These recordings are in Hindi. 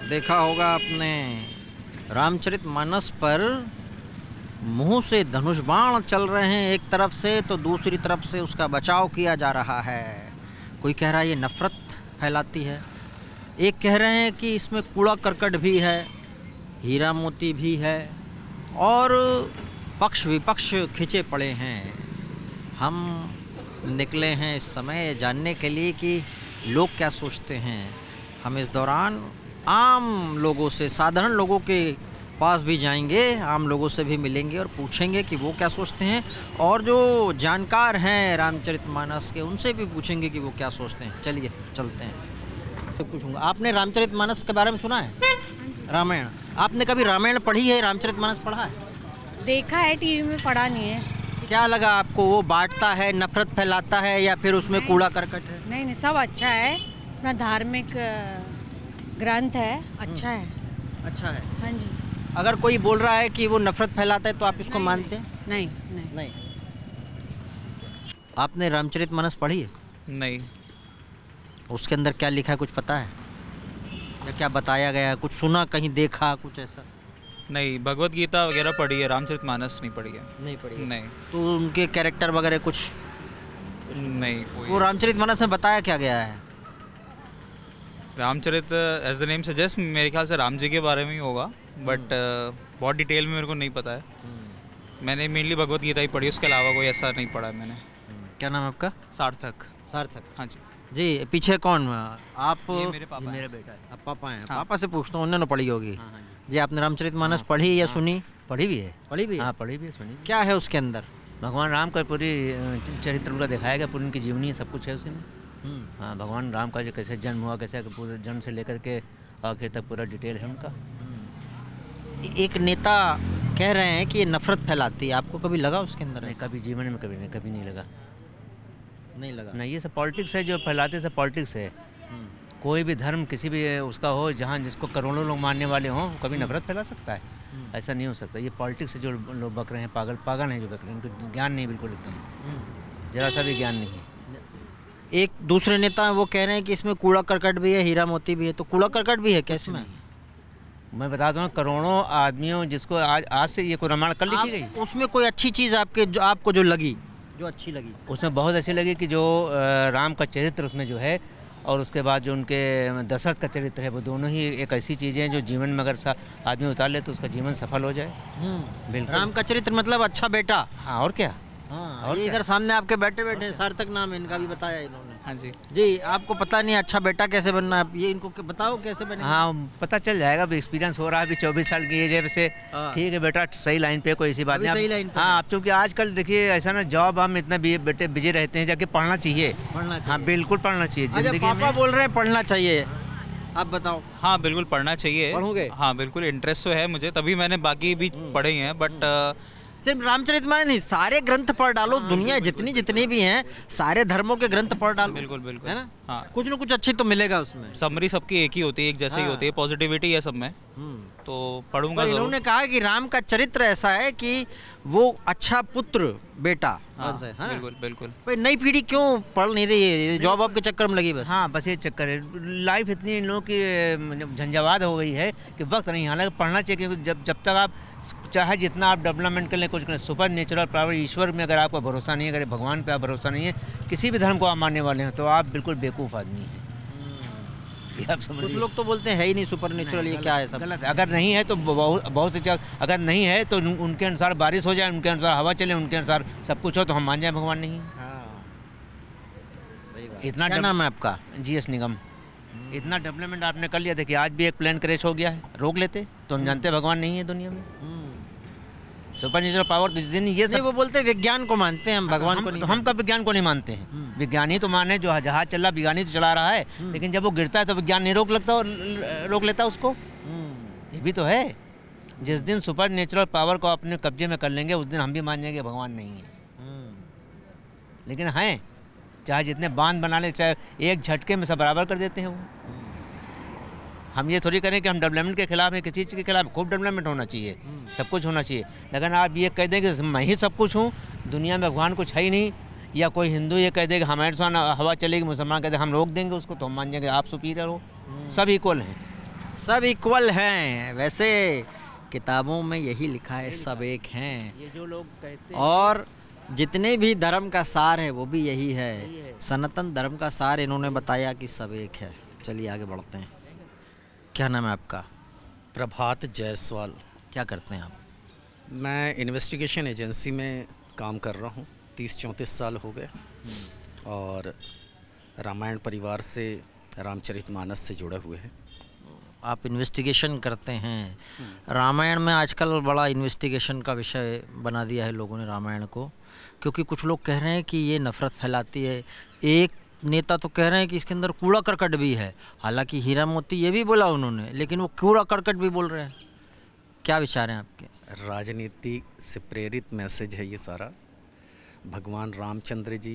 देखा होगा आपने, रामचरितमानस पर मुंह से धनुष बाण चल रहे हैं एक तरफ से, तो दूसरी तरफ से उसका बचाव किया जा रहा है। कोई कह रहा है ये नफ़रत फैलाती है, एक कह रहे हैं कि इसमें कूड़ा करकट भी है, हीरा मोती भी है, और पक्ष विपक्ष खिंचे पड़े हैं। हम निकले हैं इस समय जानने के लिए कि लोग क्या सोचते हैं। हम इस दौरान आम लोगों से, साधारण लोगों के पास भी जाएंगे, आम लोगों से भी मिलेंगे और पूछेंगे कि वो क्या सोचते हैं, और जो जानकार हैं रामचरितमानस के उनसे भी पूछेंगे कि वो क्या सोचते हैं। चलिए चलते हैं। तो पूछूंगा, आपने रामचरितमानस के बारे में सुना है? रामायण, आपने कभी रामायण पढ़ी है? रामचरितमानस पढ़ा है? देखा है टीवी में, पढ़ा नहीं है। क्या लगा आपको? वो बांटता है, नफरत फैलाता है, या फिर उसमें कूड़ा करकट है? नहीं, सब अच्छा है, अपना धार्मिक ग्रंथ है, अच्छा है। अच्छा है। हाँ जी। अगर कोई बोल रहा है कि वो नफरत फैलाता है तो आप इसको मानते हैं? नहीं नहीं नहीं। आपने रामचरितमानस पढ़ी है? नहीं। उसके अंदर क्या लिखा है कुछ पता है, या क्या बताया गया है? कुछ सुना, कहीं देखा, कुछ ऐसा? नहीं, भगवत गीता वगैरह पढ़ी है, रामचरितमानस नहीं पढ़ी है। नहीं पढ़ी है। नहीं। तो उनके कैरेक्टर वगैरह कुछ नहीं। वो रामचरितमानस में बताया क्या गया है? Ramcharit as the name suggest मेरे ख्याल से राम जी के बारे में ही होगा, बट बहुत डिटेल में मेरे को नहीं पता है। मैंने मेनली भगवत गीता ही पढ़ी, उसके अलावा कोई ऐसा नहीं पढ़ा है मैंने। क्या नाम है आपका? सार्थक। सार्थक। हाँ जी। जी, पीछे कौन आप? ये मेरे पापा हैं। मेरा बेटा है। आप पापा हैं? हाँ। पापा से पूछता हूँ, उन्होंने पढ़ी होगी। हाँ, हाँ जी, आपने रामचरितमानस पढ़ी या सुनी? पढ़ी भी है। पढ़ी भी है? हाँ, पढ़ी भी है, सुनी भी। क्या है उसके अंदर? भगवान राम का पूरी चरित्र उनका दिखाया गया, पूरी उनकी जीवनी सब कुछ है उसमें। हाँ, भगवान राम का जो कैसे जन्म हुआ, कैसे पूरे जन्म से लेकर के आखिर तक पूरा डिटेल है उनका। एक नेता कह रहे हैं कि ये नफरत फैलाती है, आपको कभी लगा उसके अंदर? नहीं, कभी जीवन में कभी नहीं लगा। नहीं लगा? नहीं, ये सब पॉलिटिक्स है, जो फैलाते सब पॉलिटिक्स है। कोई भी धर्म किसी भी उसका हो, जहाँ जिसको करोड़ों लोग मानने वाले हों, कभी नफरत फैला सकता है? ऐसा नहीं हो सकता। ये पॉलिटिक्स से जो लोग बक रहे हैं, पागल हैं जो बक रहे हैं, उनको ज्ञान नहीं, बिल्कुल एकदम जरा सा भी ज्ञान नहीं है। एक दूसरे नेता हैं, वो कह रहे हैं कि इसमें कूड़ा करकट भी है, हीरा मोती भी है। तो कूड़ा करकट भी है क्या इसमें? मैं बताता हूँ, करोड़ों आदमियों जिसको आज से ये कोई रामायण कल लिखी गई, उसमें कोई अच्छी चीज़ आपको जो लगी, जो अच्छी लगी? उसमें बहुत अच्छी लगी कि जो राम का चरित्र उसमें जो है, और उसके बाद जो उनके दशरथ का चरित्र है, वो दोनों ही एक ऐसी चीज़ें हैं जो जीवन में अगर आदमी उतार ले तो उसका जीवन सफल हो जाए। बिल्कुल। राम का चरित्र मतलब अच्छा बेटा। हाँ, और क्या। हाँ, और ये क्या? इधर सामने आपके बैठे सार्थक नाम है इनका, भी बताया इन्होंने। हाँ जी। जी, आपको पता नहीं अच्छा बेटा कैसे बनना है, ये इनको बताओ कैसे बने? हाँ, पता चल जाएगा, अभी एक्सपीरियंस हो रहा है, अभी 24 साल की एज है वैसे। हाँ। ठीक है बेटा, सही लाइन पे, कोई ऐसी बात नहीं। सही लाइन पे। हाँ, अब चूँकि आजकल देखिए ऐसा ना, जॉब हम इतना बेटे बिजी रहते हैं, जाके पढ़ना चाहिए। हाँ, बिल्कुल पढ़ना चाहिए जिंदगी पापा में। बोल रहे हैं पढ़ना चाहिए, आप बताओ। हाँ, बिल्कुल पढ़ना चाहिए। पढ़ोगे? हाँ, बिल्कुल इंटरेस्ट तो है मुझे, तभी मैंने बाकी भी पढ़े हैं, बट सिर्फ रामचरितमानस नहीं, सारे ग्रंथ पढ़ डालो। दुनिया जितनी भी हैं, सारे धर्मों के ग्रंथ पढ़ डालो। बिल्कुल बिल्कुल है ना? हाँ, कुछ ना कुछ अच्छी तो मिलेगा उसमें। समरी सबकी एक ही होती है, एक जैसे ही हाँ। होती है, पॉजिटिविटी है सब में, तो पढ़ूंगा पर जरूर। इन्होंने कहा कि राम का चरित्र ऐसा है कि वो अच्छा पुत्र बेटा। हाँ, है ना? बिल्कुल बिल्कुल। भाई नई पीढ़ी क्यों पढ़ नहीं रही है? जॉब के चक्कर में लगी बस। हाँ, बस ये चक्कर है। लाइफ इतनी इन लोगों की झंझावात हो गई है कि वक्त नहीं। हालांकि पढ़ना चाहिए, क्योंकि जब तक आप चाहे जितना आप डेवलपमेंट कर लें, कुछ करें, सुपर नेचुरल पावर, ईश्वर में अगर आपका भरोसा नहीं है, अगर भगवान पे आप भरोसा नहीं है, किसी भी धर्म को आप मानने वाले हैं, तो आप बिल्कुल बेवकूफ़ आदमी हैं। ये आप समझ कुछ लोग तो बोलते हैं है ही नहीं सुपर नेचुरल, ये क्या है? सब गलत है। अगर नहीं है तो बहुत से अगर नहीं है तो उनके अनुसार बारिश हो जाए, उनके अनुसार हवा चले, उनके अनुसार सब कुछ हो, तो हम मान जाए भगवान नहीं है। सही बात। इतना क्या नाम है आपका? GS निगम। इतना डेवलपमेंट आपने कर लिया, देखिए आज भी एक प्लेन क्रैश हो गया है, रोक लेते तो हम जानते भगवान नहीं है दुनिया में। सुपर नेचुरल पावर जिस दिन ये सब, वो बोलते हैं विज्ञान को मानते हैं हम, भगवान को नहीं। हम कब विज्ञान को नहीं मानते हैं? विज्ञानी तो माने, जो जहाज चल रहा विज्ञानी तो चला रहा है, लेकिन जब वो गिरता है तो विज्ञान नहीं रोक लेता उसको। ये भी तो है। जिस दिन सुपर नेचुरल पावर को अपने कब्जे में कर लेंगे, उस दिन हम भी मान जाएंगे भगवान नहीं है। लेकिन हैं, चाहे जितने बांध बना ले, चाहे एक झटके में सब बराबर कर देते हैं वो। हम ये थोड़ी करें कि हम डेवलपमेंट के खिलाफ हैं, किसी चीज़ के खिलाफ। खूब डेवलपमेंट होना चाहिए, सब कुछ होना चाहिए, लेकिन आप ये कह दें कि मैं ही सब कुछ हूँ, दुनिया में भगवान कुछ है ही नहीं, या कोई हिंदू ये कह दे कि हमारे साथ हवा चलेगी, मुसलमान कह दे हम रोक देंगे उसको, तो हम मान जाएंगे आप सुपीरियर हो। सब इक्वल हैं, सब इक्वल हैं। वैसे किताबों में यही लिखा है, सब एक हैं। ये जो लोग कहते हैं और जितने भी धर्म का सार है वो भी यही है। सनातन धर्म का सार इन्होंने बताया कि सब एक है। चलिए आगे बढ़ते हैं। क्या नाम है आपका? प्रभात जायसवाल। क्या करते हैं आप? मैं इन्वेस्टिगेशन एजेंसी में काम कर रहा हूँ। 30-34 साल हो गए और रामायण परिवार से, रामचरितमानस से जुड़े हुए हैं। आप इन्वेस्टिगेशन करते हैं। रामायण में आजकल बड़ा इन्वेस्टिगेशन का विषय बना दिया है लोगों ने रामायण को, क्योंकि कुछ लोग कह रहे हैं कि ये नफ़रत फैलाती है। एक नेता तो कह रहे हैं कि इसके अंदर कूड़ा करकट भी है। हालांकि हीरा मोती ये भी बोला उन्होंने, लेकिन वो कूड़ा करकट भी बोल रहे हैं। क्या विचार हैं आपके? राजनीति से प्रेरित मैसेज है ये सारा। भगवान रामचंद्र जी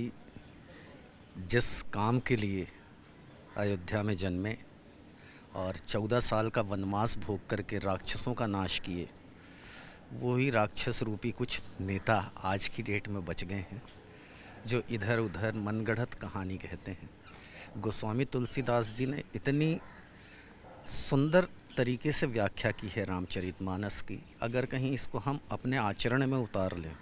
जिस काम के लिए अयोध्या में जन्मे और 14 साल का वनवास भोग करके राक्षसों का नाश किए, वही राक्षस रूपी कुछ नेता आज की डेट में बच गए हैं जो इधर उधर मनगढ़ंत कहानी कहते हैं। गोस्वामी तुलसीदास जी ने इतनी सुंदर तरीके से व्याख्या की है रामचरितमानस की। अगर कहीं इसको हम अपने आचरण में उतार लें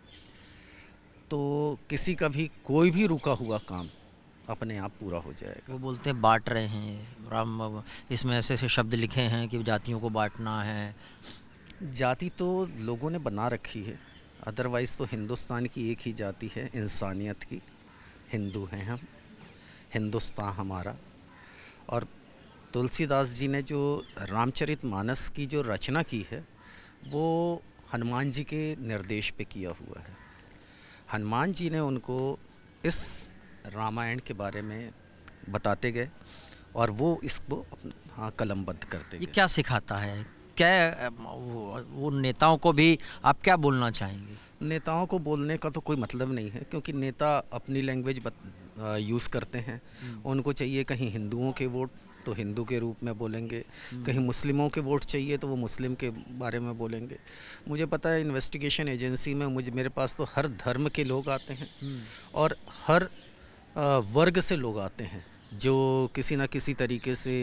तो किसी का भी कोई भी रुका हुआ काम अपने आप पूरा हो जाएगा। वो बोलते हैं बांट रहे हैं राम, इसमें ऐसे ऐसे शब्द लिखे हैं कि जातियों को बांटना है। जाति तो लोगों ने बना रखी है, अदरवाइज़ तो हिंदुस्तान की एक ही जाति है, इंसानियत की। हिंदू हैं हम, हिंदुस्तान हमारा। और तुलसीदास जी ने जो रामचरितमानस की जो रचना की है वो हनुमान जी के निर्देश पे किया हुआ है। हनुमान जी ने उनको इस रामायण के बारे में बताते गए और वो इसको कलमबद्ध करते ये गए। क्या सिखाता है? क्या वो नेताओं को भी आप क्या बोलना चाहेंगे? नेताओं को बोलने का तो कोई मतलब नहीं है, क्योंकि नेता अपनी लैंग्वेज यूज़ करते हैं। उनको चाहिए कहीं हिंदुओं के वोट तो हिंदू के रूप में बोलेंगे, कहीं मुस्लिमों के वोट चाहिए तो वो मुस्लिम के बारे में बोलेंगे। मुझे पता है इन्वेस्टिगेशन एजेंसी में मेरे पास तो हर धर्म के लोग आते हैं और हर वर्ग से लोग आते हैं जो किसी न किसी तरीके से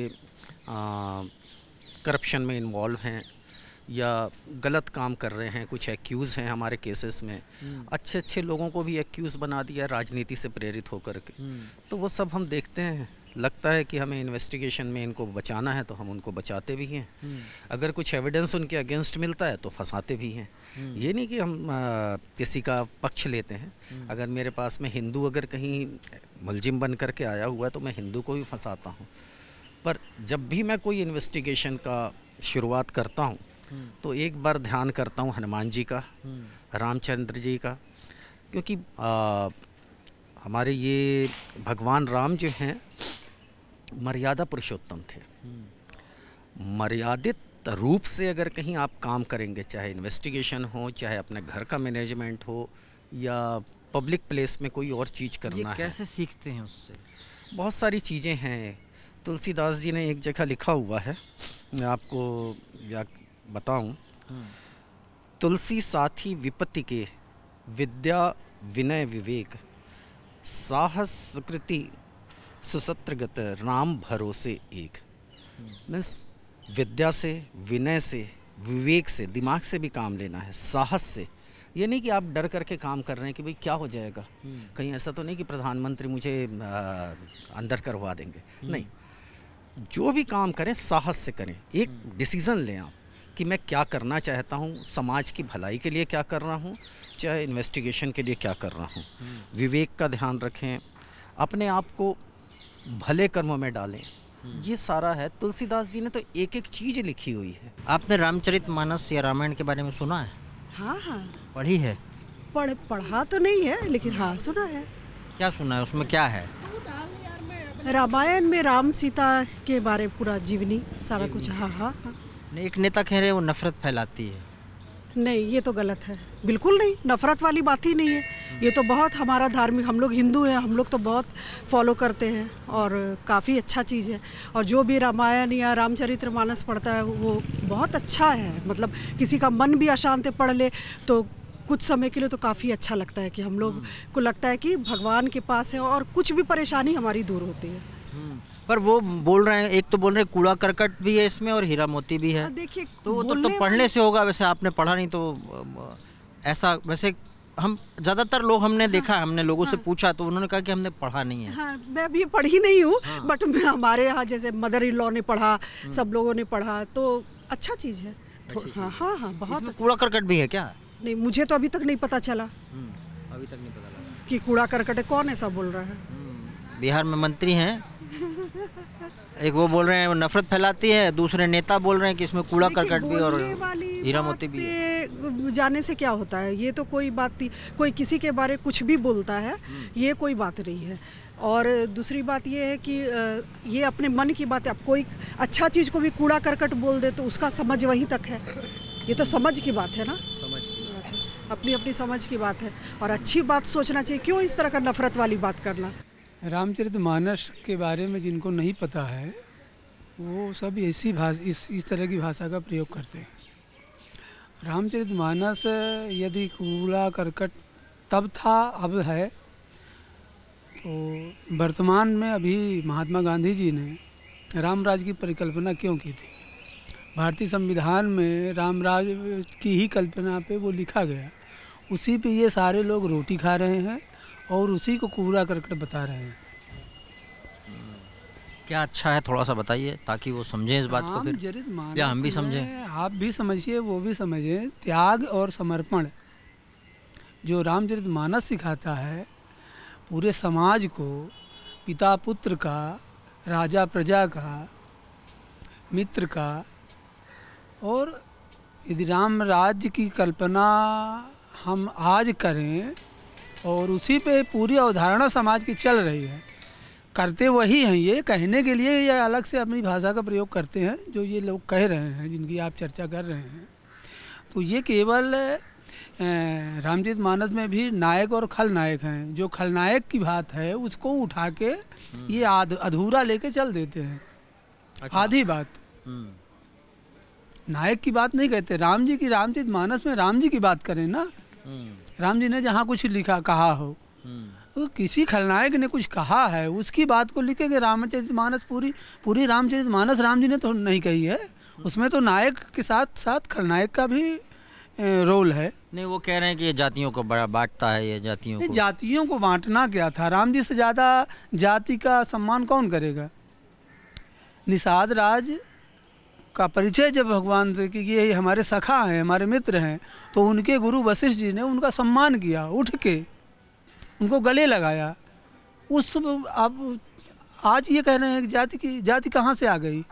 करप्शन में इन्वॉल्व हैं या गलत काम कर रहे हैं। कुछ एक्यूज़ हैं हमारे केसेस में। अच्छे अच्छे लोगों को भी एक्यूज़ बना दिया राजनीति से प्रेरित होकर के। तो वो सब हम देखते हैं। लगता है कि हमें इन्वेस्टिगेशन में इनको बचाना है तो हम उनको बचाते भी हैं। अगर कुछ एविडेंस उनके अगेंस्ट मिलता है तो फंसाते भी हैं। ये नहीं कि हम किसी का पक्ष लेते हैं। अगर मेरे पास में हिंदू अगर कहीं मुलजिम बन करके आया हुआ है तो मैं हिंदू को भी फंसाता हूँ। पर जब भी मैं कोई इन्वेस्टिगेशन का शुरुआत करता हूँ तो एक बार ध्यान करता हूँ हनुमान जी का, रामचंद्र जी का, क्योंकि हमारे ये भगवान राम जो हैं मर्यादा पुरुषोत्तम थे। मर्यादित रूप से अगर कहीं आप काम करेंगे, चाहे इन्वेस्टिगेशन हो, चाहे अपने घर का मैनेजमेंट हो या पब्लिक प्लेस में कोई और चीज़ करना है। कैसे सीखते हैं उससे? बहुत सारी चीज़ें हैं। तुलसीदास जी ने एक जगह लिखा हुआ है, मैं आपको बताऊं। तुलसी साथी विपत्ति के, विद्या विनय विवेक, साहस सुकृति सुसत्रगत, राम भरोसे एक। मीन्स विद्या से, विनय से, विवेक से, दिमाग से भी काम लेना है, साहस से। ये नहीं कि आप डर करके काम कर रहे हैं कि भाई क्या हो जाएगा, कहीं ऐसा तो नहीं कि प्रधानमंत्री मुझे अंदर करवा देंगे। नहीं, जो भी काम करें साहस से करें। एक डिसीज़न लें आप कि मैं क्या करना चाहता हूँ, समाज की भलाई के लिए क्या कर रहा हूँ, चाहे इन्वेस्टिगेशन के लिए क्या कर रहा हूँ। विवेक का ध्यान रखें, अपने आप को भले कर्मों में डालें। ये सारा है। तुलसीदास जी ने तो एक एक चीज़ लिखी हुई है। आपने रामचरितमानस या रामायण के बारे में सुना है? हाँ हाँ, पढ़ी है? पढ़ा तो नहीं है लेकिन हाँ सुना है। क्या सुना है? उसमें क्या है? रामायण में राम सीता के बारे में पूरा जीवनी सारा कुछ। हाँ हाँ हाँ। नहीं, एक नेता कह रहे हैं वो नफरत फैलाती है। नहीं, ये तो गलत है। बिल्कुल नहीं, नफरत वाली बात ही नहीं है। ये तो बहुत हमारा धार्मिक, हम लोग हिंदू हैं, हम लोग तो बहुत फॉलो करते हैं और काफ़ी अच्छा चीज़ है। और जो भी रामायण या रामचरितमानस पढ़ता है वो बहुत अच्छा है। मतलब किसी का मन भी अशांत पढ़ ले तो कुछ समय के लिए तो काफ़ी अच्छा लगता है कि हम लोग को लगता है कि भगवान के पास है और कुछ भी परेशानी हमारी दूर होती है। पर वो बोल रहे हैं, एक तो बोल रहे हैं कूड़ा करकट भी है इसमें और हीरा मोती भी है। देखिए तो वो तो पढ़ने से होगा, वैसे आपने पढ़ा नहीं तो ऐसा, वैसे हम ज़्यादातर लोग हमने देखा है, हमने लोगों से पूछा तो उन्होंने कहा कि हमने पढ़ा नहीं है। हाँ, मैं भी पढ़ी नहीं हूँ, बट मैं हमारे यहाँ जैसे मदर इन लॉ ने पढ़ा, सब लोगों ने पढ़ा, तो अच्छा चीज़ है। हाँ हाँ हाँ, बहुत। इसमें कूड़ा करकट भी है क्या? नहीं, मुझे तो अभी तक नहीं पता चला अभी तक नहीं पता लगा कि कूड़ा करकट है। कौन ऐसा बोल रहा है? बिहार में मंत्री हैं, एक वो बोल रहे हैं वो नफरत फैलाती है, दूसरे नेता बोल रहे हैं कि इसमें कूड़ा करकट भी और हीरा मोती भी है। जाने से क्या होता है, ये तो कोई बात नहीं, कोई किसी के बारे में कुछ भी बोलता है, ये कोई बात नहीं है। और दूसरी बात ये है कि ये अपने मन की बात है। अब कोई अच्छा चीज़ को भी कूड़ा करकट बोल दे तो उसका समझ वहीं तक है। ये तो समझ की बात है ना, समझ की बात है, अपनी अपनी समझ की बात है। और अच्छी बात सोचना चाहिए, क्यों इस तरह का नफरत वाली बात करना। रामचरितमानस के बारे में जिनको नहीं पता है वो सब ऐसी भाषा, इस तरह की भाषा का प्रयोग करते हैं। रामचरितमानस यदि कूड़ा करकट तब था, अब है, तो वर्तमान में अभी महात्मा गांधी जी ने रामराज की परिकल्पना क्यों की थी? भारतीय संविधान में रामराज की ही कल्पना पे वो लिखा गया, उसी पे ये सारे लोग रोटी खा रहे हैं और उसी को कूड़ा करकट बता रहे हैं। क्या अच्छा है, थोड़ा सा बताइए ताकि वो समझें इस बात को, फिर या हम भी समझें। आप भी समझिए, वो भी समझें। त्याग और समर्पण जो रामचरितमानस सिखाता है, पूरे समाज को, पिता पुत्र का, राजा प्रजा का, मित्र का, और यदि राम राज्य की कल्पना हम आज करें और उसी पे पूरी अवधारणा समाज की चल रही है, करते वही हैं। ये कहने के लिए ये अलग से अपनी भाषा का प्रयोग करते हैं जो ये लोग कह रहे हैं, जिनकी आप चर्चा कर रहे हैं। तो ये केवल रामचरितमानस में भी नायक और खलनायक हैं। जो खलनायक की बात है उसको उठा के ये अधूरा लेके चल देते हैं। अच्छा। आधी बात नायक की बात नहीं कहते। राम जी की रामचरितमानस में राम जी की बात करें ना, राम जी ने जहाँ कुछ लिखा कहा हो, तो किसी खलनायक ने कुछ कहा है उसकी बात को लिखे कि रामचरितमानस पूरी रामचरितमानस राम जी ने तो नहीं कही है, उसमें तो नायक के साथ साथ खलनायक का भी रोल है। नहीं, वो कह रहे हैं कि ये जातियों को बड़ा बांटता है, ये जातियों को बांटना क्या था? राम जी से ज़्यादा जाति का सम्मान कौन करेगा? निषाद राज का परिचय जब भगवान से कि ये हमारे सखा हैं, हमारे मित्र हैं, तो उनके गुरु वशिष्ठ जी ने उनका सम्मान किया, उठ के उनको गले लगाया। उस अब आज ये कह रहे हैं कि जाति कहाँ से आ गई?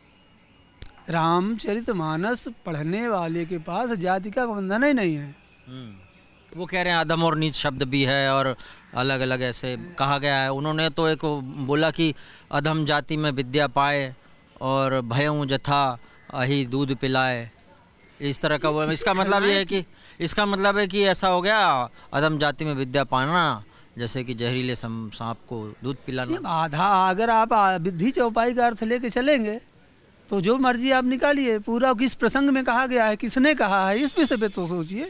रामचरितमानस पढ़ने वाले के पास जाति का बंधन ही नहीं है। वो कह रहे हैं अधम और नीच शब्द भी है और अलग अलग ऐसे कहा गया है। उन्होंने तो एक बोला कि अधम जाति में विद्या पाए और भयों जथा अहि दूध पिलाए, इस तरह का। वो इसका मतलब ये है कि ऐसा हो गया, अधम जाति में विद्या पाना जैसे कि जहरीले सांप को दूध पिलाना। आधा अगर आप विधि चौपाई का अर्थ लेके चलेंगे तो जो मर्जी आप निकालिए, पूरा किस प्रसंग में कहा गया है, किसने कहा है, इस विषय पे तो सोचिए।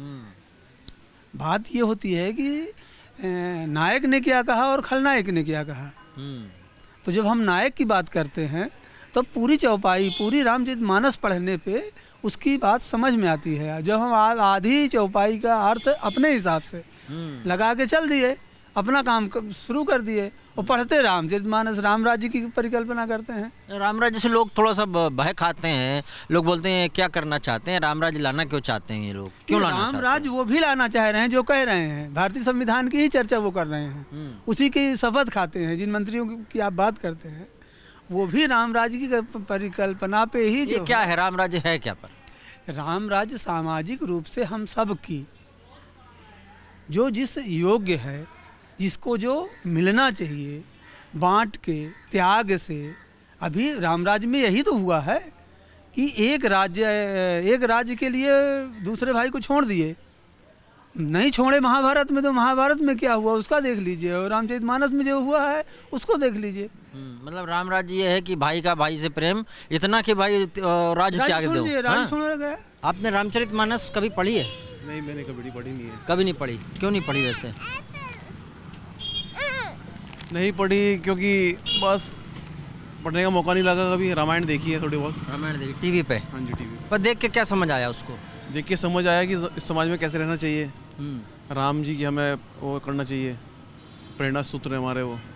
बात ये होती है कि नायक ने क्या कहा और खलनायक ने क्या कहा। तो जब हम नायक की बात करते हैं तो पूरी चौपाई, पूरी रामचरितमानस पढ़ने पे उसकी बात समझ में आती है। जब हम आधी चौपाई का अर्थ अपने हिसाब से लगा के चल दिए, अपना काम शुरू कर दिए और पढ़ते रामचरितमानस, राम राज्य की परिकल्पना करते हैं। राम राज्य से लोग थोड़ा सा भय खाते हैं। लोग बोलते हैं क्या करना चाहते हैं, राम राज्य लाना क्यों चाहते हैं ये लोग, क्यों लाना चाहते हैं? राम राज्य वो भी लाना चाह रहे हैं जो कह रहे हैं, भारतीय संविधान की ही चर्चा वो कर रहे हैं, उसी की शपथ खाते हैं। जिन मंत्रियों की आप बात करते हैं वो भी राम राज्य की परिकल्पना पे ही। जो क्या है राम राज्य है क्या? पर राम राज्य सामाजिक रूप से हम सब की जो जिस योग्य है, जिसको जो मिलना चाहिए, बांट के त्याग से। अभी रामराज में यही तो हुआ है कि एक राज्य के लिए दूसरे भाई को छोड़ दिए, नहीं छोड़े महाभारत में। तो महाभारत में क्या हुआ उसका देख लीजिए, और रामचरितमानस में जो हुआ है उसको देख लीजिए। मतलब राम राज्य ये है कि भाई का भाई से प्रेम इतना कि भाई राज्य त्याग दो। राज्य छोड़ गया। आपने रामचरितमानस कभी पढ़ी है? नहीं, मैंने कभी पढ़ी नहीं है। कभी नहीं पढ़ी? क्यों नहीं पढ़ी वैसे? नहीं पढ़ी क्योंकि बस पढ़ने का मौका नहीं लगा कभी। रामायण देखी है थोड़ी बहुत। रामायण देखी टीवी पे? हाँ जी, टीवी पर देख के क्या समझ आया उसको? देख के समझ आया कि इस समाज में कैसे रहना चाहिए, राम जी की हमें वो करना चाहिए, प्रेरणा सूत्र है हमारे वो,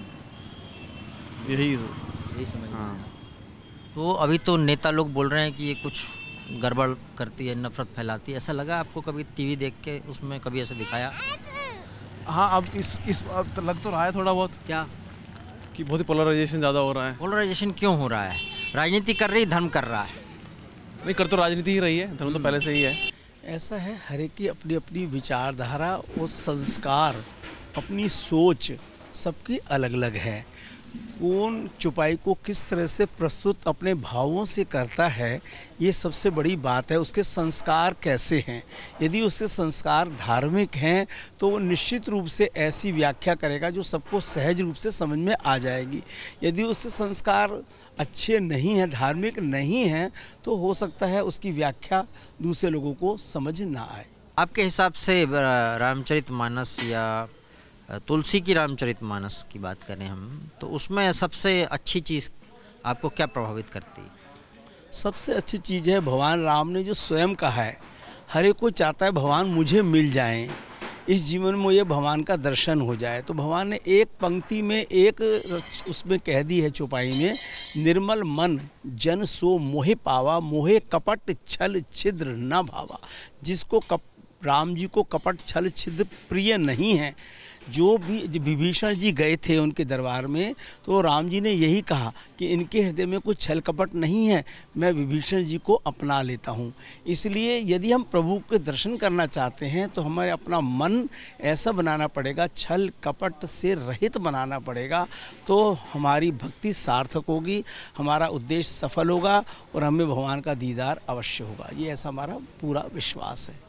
यही समझ। हाँ। तो अभी तो नेता लोग बोल रहे हैं कि ये कुछ गड़बड़ करती है, नफरत फैलाती है, ऐसा लगा आपको कभी टीवी देख के? उसमें कभी ऐसा दिखाया? हाँ, अब इस अब तो लग तो रहा है थोड़ा बहुत क्या कि बहुत ही पोलराइजेशन ज़्यादा हो रहा है। पोलराइजेशन क्यों हो रहा है? राजनीति कर रही, धर्म कर रहा है। नहीं, कर तो राजनीति ही रही है, धर्म तो पहले से ही है। ऐसा है, हर एक की अपनी अपनी विचारधारा और संस्कार, अपनी सोच सबकी अलग अलग है। कौन चुपाई को किस तरह से प्रस्तुत अपने भावों से करता है, ये सबसे बड़ी बात है। उसके संस्कार कैसे हैं, यदि उसके संस्कार धार्मिक हैं तो वो निश्चित रूप से ऐसी व्याख्या करेगा जो सबको सहज रूप से समझ में आ जाएगी। यदि उसके संस्कार अच्छे नहीं हैं, धार्मिक नहीं हैं, तो हो सकता है उसकी व्याख्या दूसरे लोगों को समझ ना आए। आपके हिसाब से रामचरितमानस या तुलसी की रामचरितमानस की बात करें हम, तो उसमें सबसे अच्छी चीज़ आपको क्या प्रभावित करती है? सबसे अच्छी चीज़ है भगवान राम ने जो स्वयं कहा है, हर एक को चाहता है भगवान मुझे मिल जाएं, इस जीवन में ये भगवान का दर्शन हो जाए। तो भगवान ने एक पंक्ति में एक उसमें कह दी है चौपाई में, निर्मल मन जन सो मोहे पावा, मोहे कपट छल छिद्र न भावा। जिसको राम जी को कपट छल छिद्र प्रिय नहीं है, जो भी विभीषण जी गए थे उनके दरबार में, तो राम जी ने यही कहा कि इनके हृदय में कुछ छल कपट नहीं है, मैं विभीषण जी को अपना लेता हूँ। इसलिए यदि हम प्रभु के दर्शन करना चाहते हैं तो हमें अपना मन ऐसा बनाना पड़ेगा, छल कपट से रहित बनाना पड़ेगा, तो हमारी भक्ति सार्थक होगी, हमारा उद्देश्य सफल होगा और हमें भगवान का दीदार अवश्य होगा। ये ऐसा हमारा पूरा विश्वास है।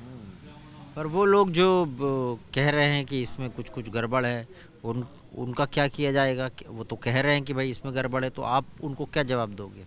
पर वो लोग जो कह रहे हैं कि इसमें कुछ गड़बड़ है, उनका क्या किया जाएगा? वो तो कह रहे हैं कि भाई इसमें गड़बड़ है, तो आप उनको क्या जवाब दोगे?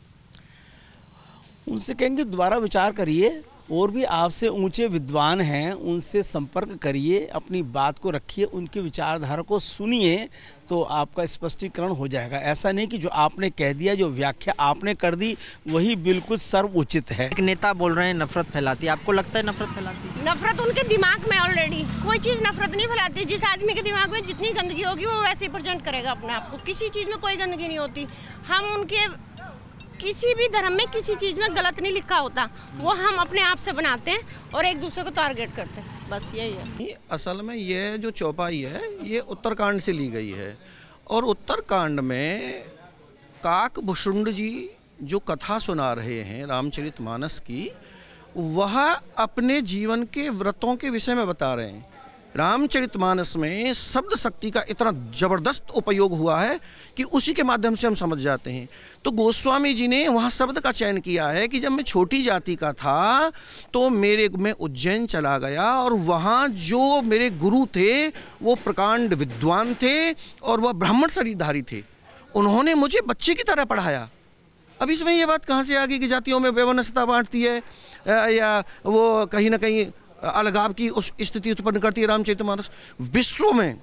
उनसे कहेंगे दोबारा विचार करिए, और भी आपसे ऊंचे विद्वान हैं, उनसे संपर्क करिए, अपनी बात को रखिए, उनकी विचारधारा को सुनिए, तो आपका स्पष्टीकरण हो जाएगा। ऐसा नहीं कि जो आपने कह दिया, जो व्याख्या आपने कर दी, वही बिल्कुल सर्वोचित है। एक नेता बोल रहे हैं नफरत फैलाती है, आपको लगता है नफरत फैलाती है? नफरत उनके दिमाग में ऑलरेडी, कोई चीज़ नफरत नहीं फैलाती। जिस आदमी के दिमाग में जितनी गंदगी होगी वो वैसे ही प्रेजेंट करेगा अपने आप को। किसी चीज़ में कोई गंदगी नहीं होती। हम उनके किसी भी धर्म में किसी चीज़ में गलत नहीं लिखा होता, वो हम अपने आप से बनाते हैं और एक दूसरे को टारगेट करते हैं, बस यही है। असल में ये जो चौपाई है ये उत्तरकांड से ली गई है, और उत्तरकांड में काकभूषुंड जी जो कथा सुना रहे हैं रामचरितमानस की, वह अपने जीवन के व्रतों के विषय में बता रहे हैं। रामचरितमानस में शब्द शक्ति का इतना ज़बरदस्त उपयोग हुआ है कि उसी के माध्यम से हम समझ जाते हैं। तो गोस्वामी जी ने वहाँ शब्द का चयन किया है कि जब मैं छोटी जाति का था तो मैं उज्जैन चला गया, और वहाँ जो मेरे गुरु थे वो प्रकांड विद्वान थे और वह ब्राह्मण शरीरधारी थे। उन्होंने मुझे बच्चे की तरह पढ़ाया। अब इसमें ये बात कहाँ से आ गई कि जातियों में वैमनस्यता बांटती है या वो कहीं ना कहीं अलगाव की उस स्थिति उत्पन्न करती है रामचरितमानस। विश्व में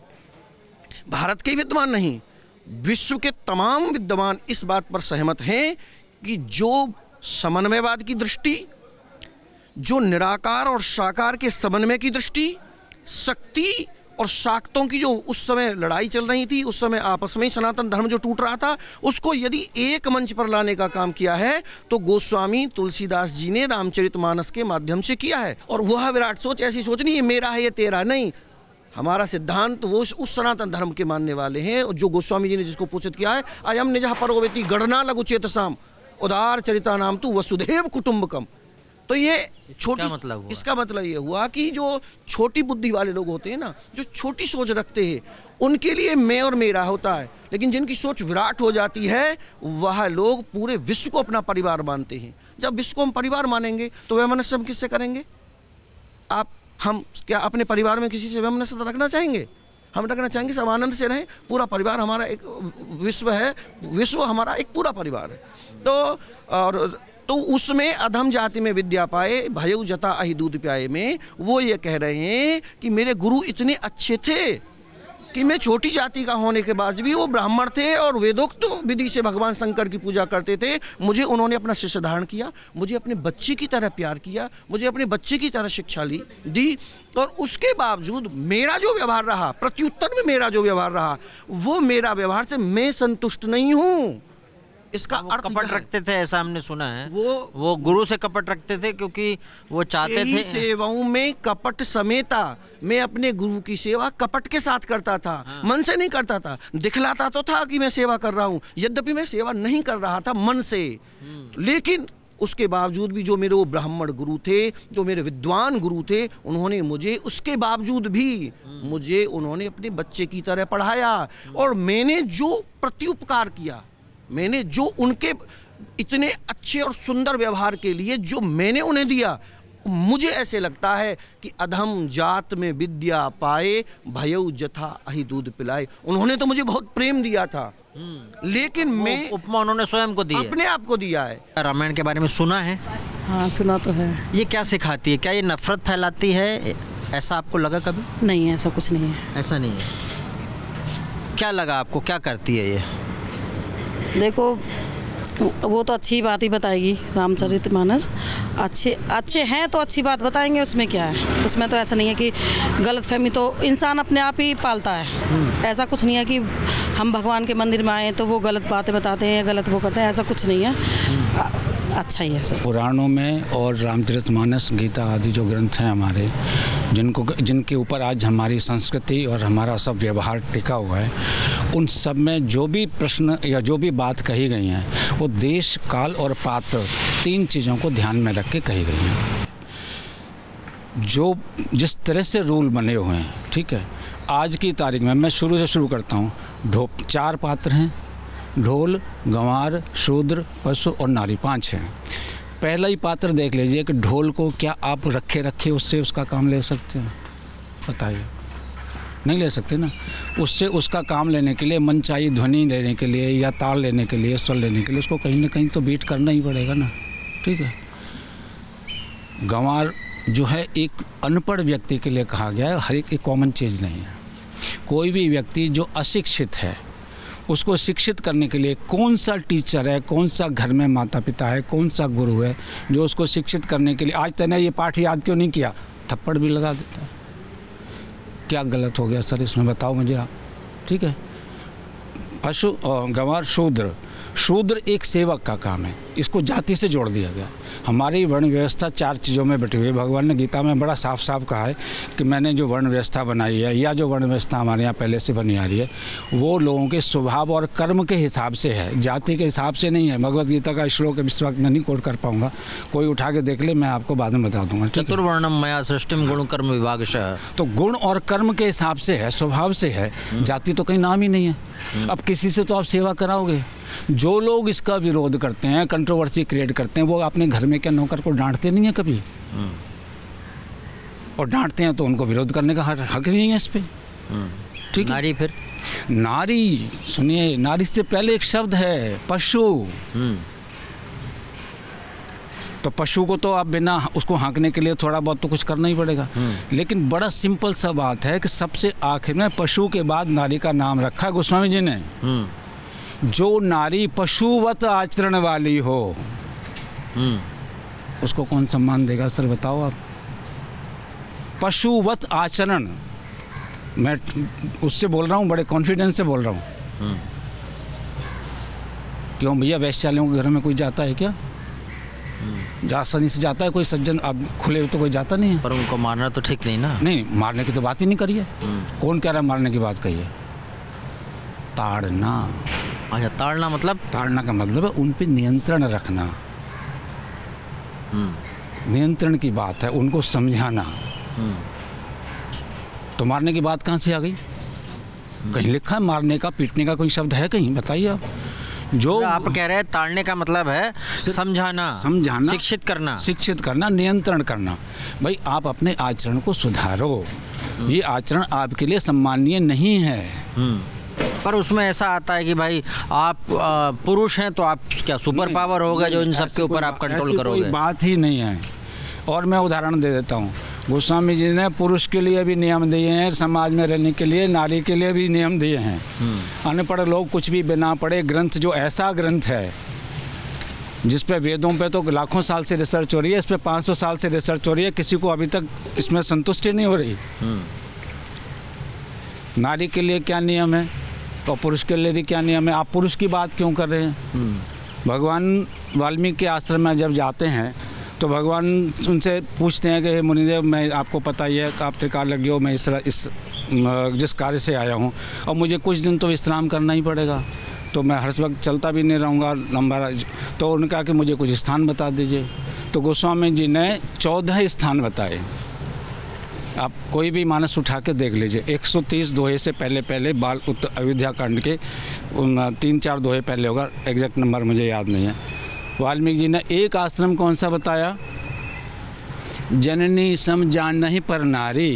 भारत के विद्वान नहीं, विश्व के तमाम विद्वान इस बात पर सहमत हैं कि जो समन्वयवाद की दृष्टि, जो निराकार और साकार के समन्वय की दृष्टि, शक्ति और शाक्तों की जो उस समय लड़ाई चल रही थी, उस समय आपस में ही सनातन धर्म जो टूट रहा था, उसको यदि एक मंच पर लाने का काम किया है तो गोस्वामी तुलसीदास जी ने रामचरितमानस के माध्यम से किया है। और वह विराट सोच ऐसी सोच नहीं है मेरा है ये तेरा नहीं, हमारा सिद्धांत वो उस सनातन धर्म के मानने वाले हैं। और जो गोस्वामी जी ने जिसको पोषित किया है, अयम निजः परोवेति गणना लघु चेतसाम उदार चरिता नाम तु वसुधैव कुटुंबकम। तो ये छोटी मतलब हुआ? इसका मतलब ये हुआ कि जो छोटी बुद्धि वाले लोग होते हैं ना, जो छोटी सोच रखते हैं, उनके लिए मैं और मेरा होता है, लेकिन जिनकी सोच विराट हो जाती है वह लोग पूरे विश्व को अपना परिवार मानते हैं। जब विश्व को हम परिवार मानेंगे तो वैमनस्य हम किससे करेंगे? हम क्या अपने परिवार में किसी से वैमनस्य रखना चाहेंगे? हम रखना चाहेंगे सब आनंद से रहें। पूरा परिवार हमारा एक विश्व है, विश्व हमारा एक पूरा परिवार है। तो उसमें अधम जाति में विद्या पाए भयउ जता अहि दूध प्याए में वो ये कह रहे हैं कि मेरे गुरु इतने अच्छे थे कि मैं छोटी जाति का होने के बाद भी वो ब्राह्मण थे और वेदोक्त विधि से भगवान शंकर की पूजा करते थे। मुझे उन्होंने अपना शिष्य धारण किया, मुझे अपने बच्चे की तरह प्यार किया, मुझे अपने बच्चे की तरह शिक्षा दी, और उसके बावजूद मेरा जो व्यवहार रहा, प्रत्युत्तर में मेरा जो व्यवहार रहा, वो मेरा व्यवहार से मैं संतुष्ट नहीं हूँ। इसका अर्थ कपट रखते थे, ऐसा हमने सुना है। वो गुरु से कपट रखते थे क्योंकि वो चाहते थे। सेवाओं में कपट समेता, मैं अपने गुरु की सेवा कपट के साथ करता था। हाँ। मन से नहीं करता था, दिखलाता तो था कि मैं सेवा कर रहा हूँ, यद्यपि मैं सेवा नहीं कर रहा था मन से। लेकिन उसके बावजूद भी जो मेरे वो ब्राह्मण गुरु थे, जो मेरे विद्वान गुरु थे, उन्होंने मुझे उसके बावजूद भी मुझे उन्होंने अपने बच्चे की तरह पढ़ाया। और मैंने जो प्रत्युपकार किया, मैंने जो उनके इतने अच्छे और सुंदर व्यवहार के लिए जो मैंने उन्हें दिया, मुझे ऐसे लगता है कि अधम जात में विद्या पाए, भयउ जथा अहि दूध पिलाए। उन्होंने तो मुझे बहुत प्रेम दिया था, लेकिन मैं उपमा उन्होंने स्वयं को दी, अपने आप को दिया है। रामायण के बारे में सुना है? हाँ, सुना तो है। ये क्या सिखाती है? क्या ये नफरत फैलाती है? ऐसा आपको लगा कभी? नहीं, ऐसा कुछ नहीं है। ऐसा नहीं है। क्या लगा आपको, क्या करती है ये? देखो, वो तो अच्छी बात ही बताएगी। रामचरितमानस अच्छे हैं तो अच्छी बात बताएंगे, उसमें क्या है। उसमें तो ऐसा नहीं है कि गलतफहमी तो इंसान अपने आप ही पालता है। ऐसा कुछ नहीं है कि हम भगवान के मंदिर में आए तो वो गलत बातें बताते हैं, गलत वो करते हैं, ऐसा कुछ नहीं है। अच्छा ही है सर। पुराणों में और रामचरितमानस, गीता आदि जो ग्रंथ हैं हमारे, जिनके ऊपर आज हमारी संस्कृति और हमारा सब व्यवहार टिका हुआ है, उन सब में जो भी प्रश्न या जो भी बात कही गई हैं, वो देश, काल और पात्र, 3 चीज़ों को ध्यान में रख के कही गई हैं। जो जिस तरह से रूल बने हुए हैं, ठीक है, आज की तारीख में मैं शुरू से शुरू करता हूँ। 4 पात्र हैं, ढोल, गंवार, शूद्र, पशु और नारी, 5 हैं। पहला ही पात्र देख लीजिए कि ढोल को क्या आप रखे उससे उसका काम ले सकते हैं? बताइए, नहीं ले सकते ना। उससे उसका काम लेने के लिए, मनचाही ध्वनि लेने के लिए या ताल लेने के लिए, स्वर लेने के लिए उसको कहीं ना कहीं तो बीट करना ही पड़ेगा ना, ठीक है। गंवार जो है एक अनपढ़ व्यक्ति के लिए कहा गया है, हर एक कॉमन चीज़ नहीं है। कोई भी व्यक्ति जो अशिक्षित है, उसको शिक्षित करने के लिए कौन सा टीचर है, कौन सा घर में माता पिता है, कौन सा गुरु है जो उसको शिक्षित करने के लिए, आज तूने ये पाठ याद क्यों नहीं किया, थप्पड़ भी लगा देता है। क्या गलत हो गया सर इसमें, बताओ मुझे आप, ठीक है। पशु और गंवार, शूद्र एक सेवक का काम है, इसको जाति से जोड़ दिया गया। हमारी वर्ण व्यवस्था 4 चीज़ों में बटी हुई है। भगवान ने गीता में बड़ा साफ साफ कहा है कि मैंने जो वर्ण व्यवस्था बनाई है, या जो वर्ण व्यवस्था हमारे यहाँ पहले से बनी आ रही है, वो लोगों के स्वभाव और कर्म के हिसाब से है, जाति के हिसाब से नहीं है। भगवत गीता का श्लोक इस वक्त मैं नहीं कोट कर पाऊँगा, कोई उठा के देख ले, मैं आपको बाद में बता दूंगा। चतुर्वर्णम मया सृष्टिम गुण कर्म विभागशः, तो गुण और कर्म के हिसाब से है, स्वभाव से है, जाति तो कहीं नाम ही नहीं है। अब किसी से तो आप सेवा कराओगे। जो लोग इसका विरोध करते हैं, कंट्रोवर्सी क्रिएट करते हैं, वो अपने घर में क्या नौकर को डांटते नहीं है कभी? और डांटते हैं तो उनको विरोध करने का हक नहीं है इस पे, ठीक है। नारी, फिर नारी, सुनिए, नारी से पहले एक शब्द है पशु। तो पशु को तो आप बिना उसको हाँकने के लिए थोड़ा बहुत तो कुछ करना ही पड़ेगा। लेकिन बड़ा सिंपल सा बात है कि सबसे आखिर में पशु के बाद नारी का नाम रखा गोस्वामी जी ने। जो नारी पशुवत आचरण वाली हो, उसको कौन सम्मान देगा सर, बताओ आप? पशुवत आचरण, मैं उससे बोल रहा हूँ, बड़े कॉन्फिडेंस से बोल रहा हूँ। क्यों भैया, वैश्यालयों के घर में कोई जाता है क्या? आसानी से जाता है कोई सज्जन? अब खुले तो कोई जाता नहीं है। पर उनको मारना तो ठीक नहीं ना। नहीं, मारने की तो बात ही नहीं करी है। कौन कह रहा है मारने की बात कही है? ताड़ना। अच्छा, ताड़ना मतलब? ताड़ना का मतलब है उन पे नियंत्रण रखना, नियंत्रण की बात है, उनको समझाना। तो मारने की बात कहाँ से आ गई? कहीं लिखा है मारने का, पीटने का कोई शब्द है कहीं? बताइए आप। जो आप कह रहे हैं ताड़ने का मतलब है समझाना, शिक्षित करना, नियंत्रण करना। भाई आप अपने आचरण को सुधारो, ये आचरण आपके लिए सम्मानीय नहीं है। पर उसमें ऐसा आता है कि भाई आप पुरुष हैं तो आप क्या सुपर पावर होगा जो इन सब के ऊपर आप कंट्रोल करोगे? बात ही नहीं है। और मैं उदाहरण दे देता हूँ, गोस्वामी जी ने पुरुष के लिए भी नियम दिए हैं, समाज में रहने के लिए नारी के लिए भी नियम दिए हैं। अनपढ़ लोग कुछ भी बिना पढ़े, ग्रंथ जो ऐसा ग्रंथ है जिस पे वेदों पे तो लाखों साल से रिसर्च हो रही है, इस पे 500 साल से रिसर्च हो रही है, किसी को अभी तक इसमें संतुष्टि नहीं हो रही। नारी के लिए क्या नियम है और पुरुष के लिए भी क्या नियम है? आप पुरुष की बात क्यों कर रहे हैं? भगवान वाल्मीकि आश्रम में जब जाते हैं तो भगवान उनसे पूछते हैं कि मुनिदेव, मैं आपको पता ही है कि आप त्रिकाल हो, मैं इस जिस कार्य से आया हूँ और मुझे कुछ दिन तो विश्राम करना ही पड़ेगा, तो मैं हर वक्त चलता भी नहीं रहूँगा लंबा। तो उन्होंने कहा कि मुझे कुछ स्थान बता दीजिए। तो गोस्वामी जी ने 14 स्थान बताए। आप कोई भी मानस उठा के देख लीजिए, 130 दोहे से पहले बाल अयोध्या कांड के 3-4 दोहे पहले होगा, एग्जैक्ट नंबर मुझे याद नहीं है। वाल्मीकि जी ने एक आश्रम कौन सा बताया? जननी सम जान नहीं पर नारी,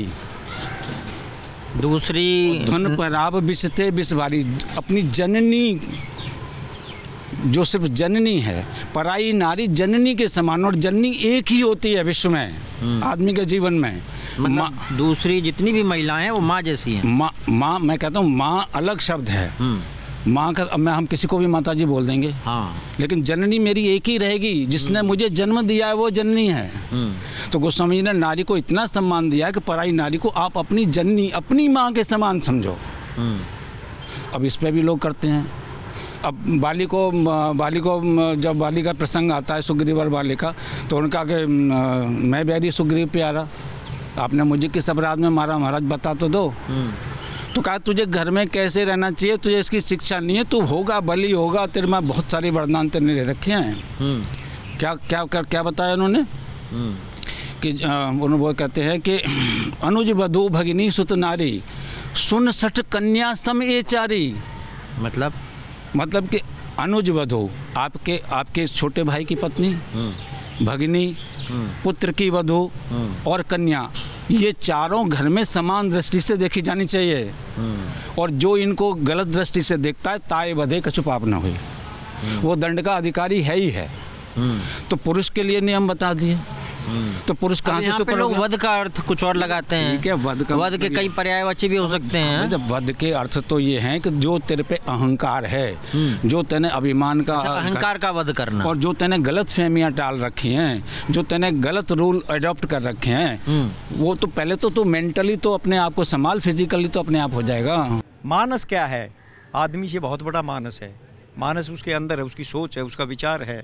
दूसरी धन पराब बिसते बिसवारी। अपनी जननी जो सिर्फ जननी है, पराई नारी जननी के समान, और जननी एक ही होती है विश्व में आदमी के जीवन में। मतलब दूसरी जितनी भी महिलाएं हैं वो माँ जैसी हैं। माँ मैं कहता हूँ माँ अलग शब्द है। माँ का अब हम किसी को भी माता जी बोल देंगे, हाँ, लेकिन जननी मेरी एक ही रहेगी, जिसने मुझे जन्म दिया है वो जननी है। तो गोस्वामी जी ने नारी को इतना सम्मान दिया कि पराई नारी को आप अपनी जननी, अपनी माँ के समान समझो। अब इस पे भी लोग करते हैं। अब बाली को जब बाली का प्रसंग आता है, सुग्रीव और बाली का, तो उनका कि मैं बैरी सुग्रीव प्यारा, आपने मुझे किस अपराध में मारा महाराज, बता तो दो। तो कहा तुझे घर में कैसे रहना चाहिए, तुझे इसकी शिक्षा नहीं है, तू होगा बलि होगा, तेरे में बहुत सारे वरदान तेरे ले रखे हैं। क्या बताया उन्होंने कि उन्होंने वो कहते हैं कि अनुज वधू भगिनी सुत नारी, सुन सठ कन्या सम ए चारी। मतलब कि अनुज वधू आपके छोटे भाई की पत्नी, भगिनी, पुत्र की वधू और कन्या, ये चारों घर में समान दृष्टि से देखी जानी चाहिए। और जो इनको गलत दृष्टि से देखता है, ताए बधे कछु पाप न हुई, वो दंड का अधिकारी है ही है। तो पुरुष के लिए नियम बता दिए। तो पुरुष कहाँ से सुपर लोग वध का अर्थ कुछ और लगाते हैं। ठीक है, वध के कई पर्यायवाची भी हो सकते हैं। जब वध के अर्थ तो ये हैं कि जो तेरे पे अहंकार है, जो तेने अभिमान का, अहंकार का वध करना, और जो तेने गलत फहमियाँ टाल रखी हैं, जो तेने गलत रूल अडॉप्ट कर रखे हैं, वो तो पहले तो तू मेंटली तो अपने आप को संभाल, फिजिकली तो अपने आप हो जाएगा। मानस क्या है? आदमी से बहुत बड़ा मानस है। मानस उसके अंदर है, उसकी सोच है, उसका विचार है।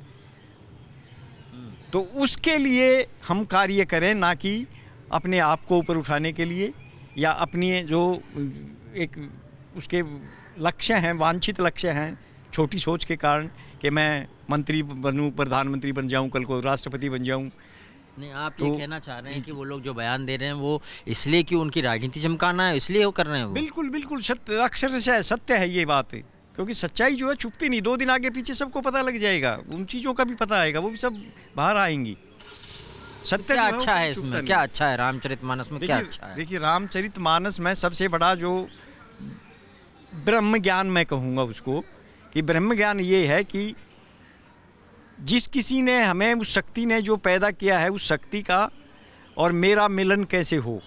तो उसके लिए हम कार्य करें, ना कि अपने आप को ऊपर उठाने के लिए, या अपनी जो एक उसके लक्ष्य हैं, वांछित लक्ष्य हैं, छोटी सोच के कारण कि मैं मंत्री बनूं, प्रधानमंत्री बन जाऊं, कल को राष्ट्रपति बन जाऊं। नहीं, आप ये कहना चाह रहे हैं कि वो लोग जो बयान दे रहे हैं वो इसलिए कि उनकी राजनीति चमकाना है, इसलिए वो कर रहे हैं वो? बिल्कुल सत्य, अक्षरशः सत्य है ये बात, क्योंकि सच्चाई जो है छुपती नहीं। 2 दिन आगे पीछे सबको पता लग जाएगा, उन चीज़ों का भी पता आएगा, वो भी सब बाहर आएंगी। सत्य क्या अच्छा है इसमें? क्या अच्छा है रामचरितमानस में? क्या अच्छा है? देखिए, रामचरितमानस में सबसे बड़ा जो ब्रह्म ज्ञान मैं कहूँगा उसको, कि ब्रह्म ज्ञान ये है कि जिस किसी ने हमें, उस शक्ति ने जो पैदा किया है, उस शक्ति का और मेरा मिलन कैसे हो,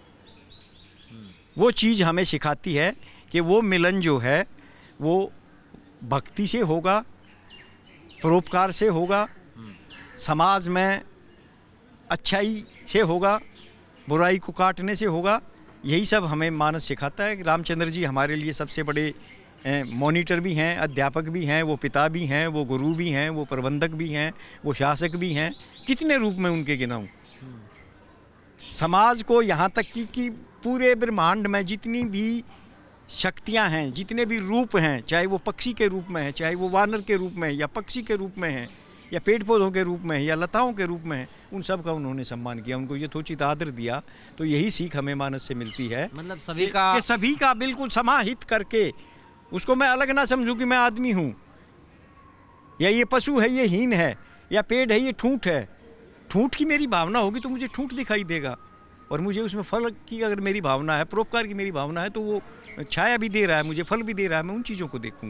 वो चीज़ हमें सिखाती है कि वो मिलन जो है वो भक्ति से होगा, परोपकार से होगा, समाज में अच्छाई से होगा, बुराई को काटने से होगा। यही सब हमें मानस सिखाता है। रामचंद्र जी हमारे लिए सबसे बड़े मॉनिटर भी हैं, अध्यापक भी हैं, वो पिता भी हैं, वो गुरु भी हैं, वो प्रबंधक भी हैं, वो शासक भी हैं। कितने रूप में उनके गिनाऊं? समाज को यहाँ तक कि पूरे ब्रह्मांड में जितनी भी शक्तियाँ हैं, जितने भी रूप हैं, चाहे वो पक्षी के रूप में है, चाहे वो वानर के रूप में है, या पक्षी के रूप में है, या पेड़ पौधों के रूप में है, या लताओं के रूप में है, उन सब का उन्होंने सम्मान किया, उनको यथोचित आदर दिया। तो यही सीख हमें मानस से मिलती है, मतलब सभी का बिल्कुल समाहित करके, उसको मैं अलग ना समझूं कि मैं आदमी हूँ, या ये पशु है, ये हीन है, या पेड़ है, ये ठूंठ है। ठूंठ की मेरी भावना होगी तो मुझे ठूंठ दिखाई देगा, और मुझे उसमें फल की अगर मेरी भावना है, परोपकार की मेरी भावना है, तो वो छाया भी दे रहा है, मुझे फल भी दे रहा है, मैं उन चीज़ों को देखूंगा।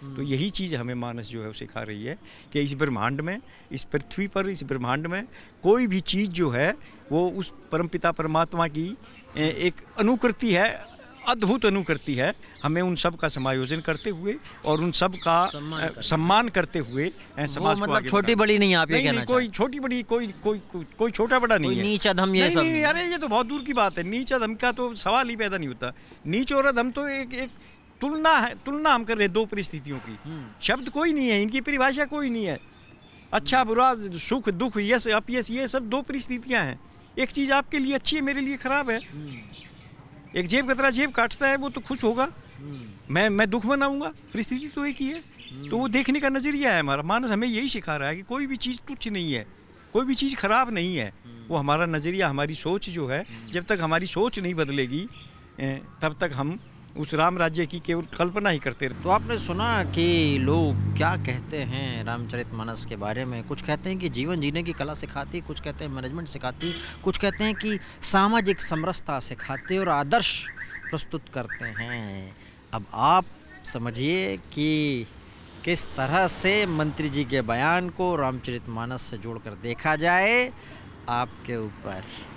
तो यही चीज़ हमें मानस जो है वो सिखा रही है कि इस ब्रह्मांड में, इस पृथ्वी पर, इस ब्रह्मांड में कोई भी चीज़ जो है वो उस परमपिता परमात्मा की एक अनुकृति है, अद्भुत अनुकृति है। हमें उन सब का समायोजन करते हुए और उन सब का सम्मान करते हुए समाज को मतलब छोटी बड़ी नहीं, आप ये कहना चाहते हैं? कोई छोटी बड़ी, कोई छोटा बड़ा नहीं है, नीच अधम ये सब नहीं। अरे ये तो बहुत दूर की बात है, नीच अधम का तो सवाल ही पैदा नहीं होता। नीच और अधम तो एक तुलना है, तुलना हम कर रहे हैं दो परिस्थितियों की। शब्द कोई नहीं है, इनकी परिभाषा कोई नहीं है। अच्छा बुरा, सुख दुख, यस अपयस, ये सब दो परिस्थितियां हैं। एक चीज़ आपके लिए अच्छी है, मेरे लिए खराब है। एक जेब कतरा जेब काटता है, वो तो खुश होगा, मैं दुख मनाऊंगा, परिस्थिति तो एक ही है। तो वो देखने का नजरिया है हमारा। मानस हमें यही सिखा रहा है कि कोई भी चीज़ तुच्छ नहीं है, कोई भी चीज़ खराब नहीं है। वो हमारा नजरिया, हमारी सोच जो है, जब तक हमारी सोच नहीं बदलेगी तब तक हम उस राम राज्य की केवल कल्पना ही करते रहे। तो आपने सुना कि लोग क्या कहते हैं रामचरितमानस के बारे में। कुछ कहते हैं कि जीवन जीने की कला सिखाती, कुछ कहते हैं मैनेजमेंट सिखाती, कुछ कहते हैं कि सामाजिक समरसता सिखाते और आदर्श प्रस्तुत करते हैं। अब आप समझिए कि किस तरह से मंत्री जी के बयान को रामचरितमानस से जोड़कर देखा जाए, आपके ऊपर।